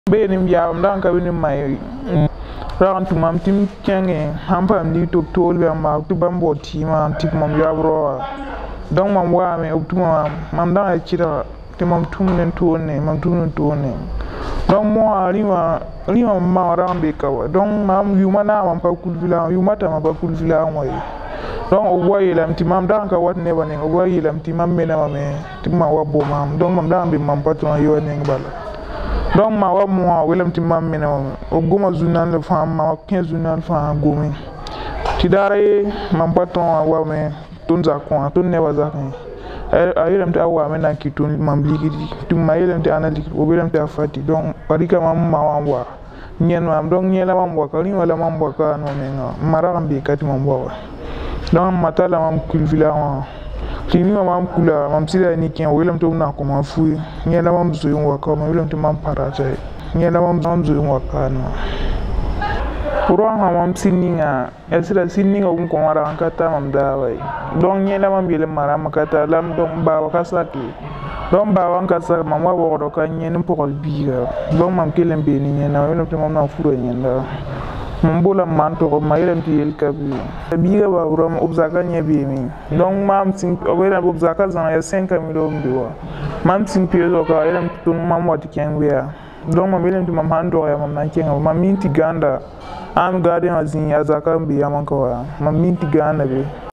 be nim yaam dan ka binim mai ran tu mam tim kenge hampam ni to tol be ma tu bambo ti ma tip mam yabro donc mam wa me optuma mam dan e kira te mam tumnen to ne mam tumnen to ne donc mo rima ma rambe kawa donc mam yuma na mam pa kulvila yuma ta ma pa kulvila moy donc o boye lam ti mam dan ka wat ne banen o boye lam ti mam mena ma me ti ma wa bo mam donc mam dan be mam patron yo ne bala donc ma wa mo welam ti mam mena o goma zunan le fam ma 15 zunan fa gomi ti dare mam patron wa me tun za ko tun ne wa za kan ayelam ta wa me na ki tun mam ligidi tum ma yelam ta anali o belam ta fati donc parika mam ma wa nyen mam donc nyela mam wa kali wala mam wa ka no me nga mara ambe kati mam wa donc matala mam kulvila wa kini mam kula mam sila ni ken welam to na ko mam fuit nyela mam zo yon wa ka mam welam to mam parata nyela mam zo yon wa ka no pourquoi mam sininga esila sininga ko wara kata mam dawai donc nyela mam bile mara makata lam donc ba wakasaki donc ba wan kasa mam wa wodo ka nyen pokol biga donc mam kelen be ni nyena welam to mam na furo nyenda mam bola man to ma yelam ti el kabi biga ba rom obzaka nye be mi donc mam sin obela obzaka zan ya 5 millions biwa mam sin piezo ka yelam to mam wati kenwea donc mam yelam ti mam hando ya mam na kenga mam minti ganda am garden azin ya zaka be ya man ka mam minti ganda be